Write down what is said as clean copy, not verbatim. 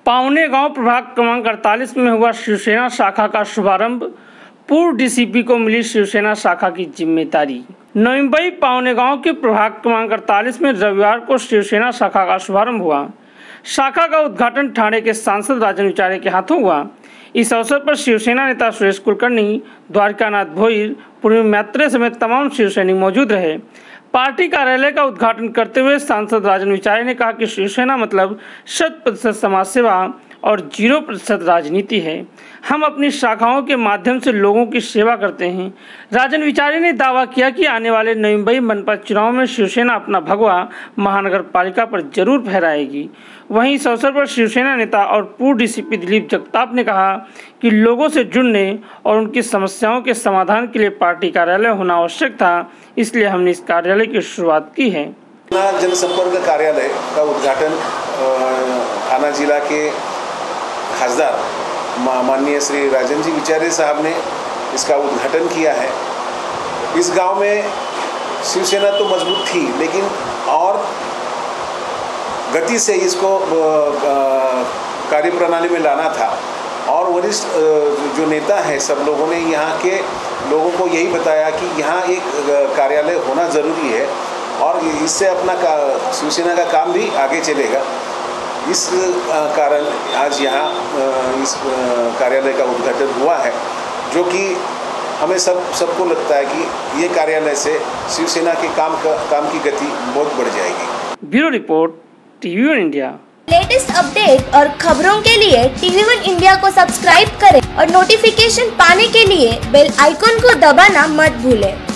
पावने गांव प्रभाग क्रमांक 48 में हुआ शिवसेना शाखा का शुभारंभ। पूर्व डीसीपी को मिली शिवसेना शाखा की जिम्मेदारी। नवी मुंबई पावने गांव के प्रभाग क्रमांक 48 में रविवार को शिवसेना शाखा का शुभारंभ हुआ। शाखा का उद्घाटन ठाणे के सांसद राजन विचारे के हाथों हुआ। इस अवसर पर शिवसेना नेता सुरेश कुलकर्णी, द्वारकानाथ भोईर, पूर्णिमा मैत्रेय समेत तमाम शिवसैनिक मौजूद रहे। पार्टी कार्यालय का उद्घाटन करते हुए सांसद राजन विचारे ने कहा कि शिवसेना मतलब 100% समाज सेवा और 0% राजनीति है। हम अपनी शाखाओं के माध्यम से लोगों की सेवा करते हैं। राजन विचारे ने दावा किया कि आने वाले नवी मुंबई मनपा चुनाव में शिवसेना अपना भगवा महानगर पालिका पर जरूर फहराएगी। वहीं इस अवसर पर शिवसेना नेता और पूर्व डीसीपी दिलीप जगताप ने कहा कि लोगों से जुड़ने और उनकी समस्याओं के समाधान के लिए पार्टी कार्यालय होना आवश्यक था, इसलिए हमने इस कार्यालय की शुरुआत की है। जनसंपर्क कार्यालय का उद्घाटन थाना जिला के खासदार माननीय श्री राजन जी विचारे साहब ने इसका उद्घाटन किया है। इस गांव में शिवसेना तो मजबूत थी, लेकिन और गति से इसको कार्यप्रणाली में लाना था और वरिष्ठ जो नेता है सब लोगों ने यहाँ के लोगों को यही बताया कि यहाँ एक कार्यालय होना ज़रूरी है और इससे अपना शिवसेना का काम भी आगे चलेगा। इस कारण आज यहाँ इस कार्यालय का उद्घाटन हुआ है, जो कि हमें सबको लगता है कि ये कार्यालय से शिवसेना के काम की गति बहुत बढ़ जाएगी। Bureau report, TV1 India. Latest update और खबरों के लिए TV1 इंडिया को सब्सक्राइब करें और नोटिफिकेशन पाने के लिए बेल आइकॉन को दबाना मत भूलें।